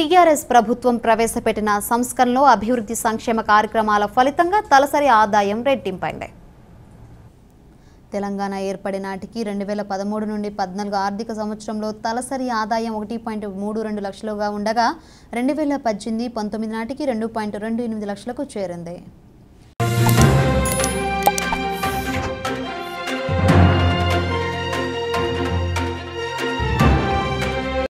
TRS ప్రభుత్వం ప్రవేశపెట్టిన సంస్కరణలో అభివృద్ధి సంక్షేమ కార్యక్రమాల ఫలితంగా తలసరి ఆదాయం రెట్టింపైంది. తెలంగాణ ఏర్పడిన నాటికి 2013 నుండి 14 ఆర్థిక సంవత్సరంలో తలసరి ఆదాయం 1.32 లక్షలుగా ఉండగా 2018-19 నాటికి 2.28 లక్షలకు చేరింది.